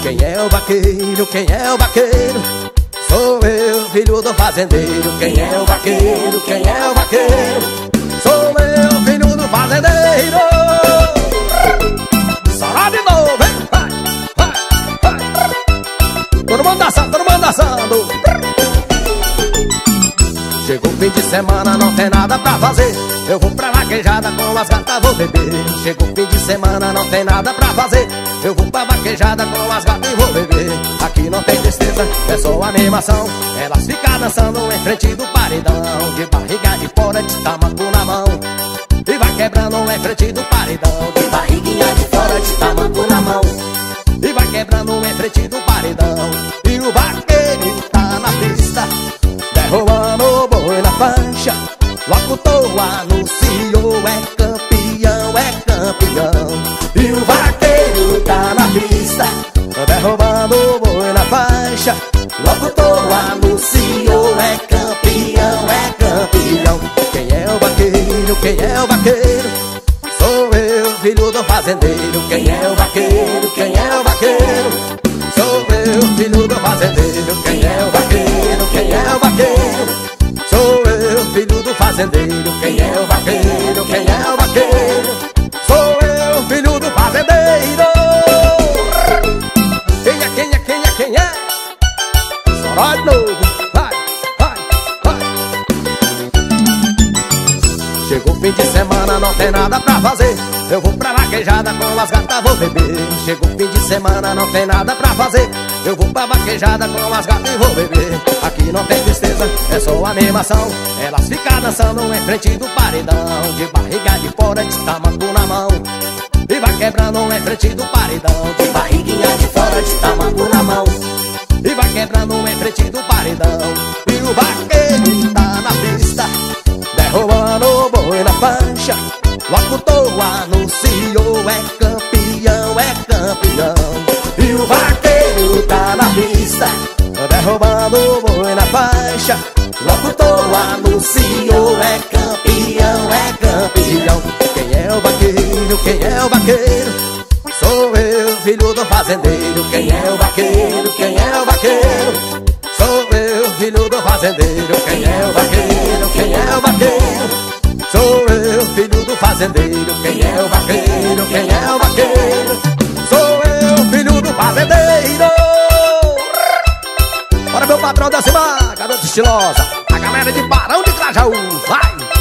Quem é o vaqueiro? Quem é o vaqueiro? Sou eu, filho do fazendeiro. Quem é o vaqueiro? Quem é o vaqueiro? Sou eu, filho do fazendeiro. Sará de novo, hein? Vai, vai, vai. Todo mundo dançando, todo mundo dançando. Chegou o fim de semana, não tem nada pra fazer. Eu vou pra vaquejada, com as gatas vou beber. Chegou o fim de semana, não tem nada pra fazer. Eu vou pra vaquejada, com as gatas e vou beber. Aqui não tem tristeza, é só animação. Elas ficam dançando em frente do paredão, de barriga de fora, de tamanco na mão. E vai quebrando em frente do paredão, de barriguinha de fora, de tamanco na mão. E vai quebrando em frente do paredão. E o vaqueiro tá na pista, derrubando o boi na faixa. Locutor anunciou, é campeão, é campeão. E o vaqueiro tá na pista, derrubando o boi na faixa. Locutor anunciou, é campeão, é campeão. Quem é o vaqueiro? Quem é o vaqueiro? Sou eu, filho do fazendeiro. Quem é o vaqueiro? Quem é o vaqueiro? Sou eu, filho do fazendeiro. Quem é o vaqueiro? Quem é o vaqueiro? Sou eu, filho do fazendeiro. Quem é o vaqueiro? Quem é o vaqueiro? Sou eu, filho do fazendeiro. Quem é, quem é, quem é, quem é? Soró de novo. Vai, vai, vai. Chegou o fim de semana, não tem nada pra fazer. Eu vou pra vaquejada, com as gatas vou beber. Chegou o fim de semana, não tem nada pra fazer. Eu vou pra vaquejada, com as gatas e vou beber. Aqui não tem tristeza, é só animação. Elas ficam dançando em frente do paredão, de barriga de fora, de tamanco na mão. E vai quebrando em frente do paredão, de barriguinha de fora, de tamanco na mão. E vai quebrando em frente do paredão. E o vaqueiro tá na pista, derrubando o boi na faixa. Locutor anunciou, é campeão, é campeão. E o vaqueiro tá na pista, derrubando o boi na faixa. Locutor anunciou, é campeão, é campeão. Quem é o vaqueiro? Quem é o vaqueiro? Sou eu, filho do fazendeiro. Quem é o vaqueiro? Quem é o vaqueiro? Sou eu, filho do fazendeiro. Quem é o vaqueiro? Quem é o vaqueiro? Sou eu, filho do fazendeiro. Quem é o vaqueiro? Quem é o vaqueiro? Sou eu, filho do fazendeiro. Bora meu patrão da semana, garota estilosa, a galera de Barão de Grajaú, vai!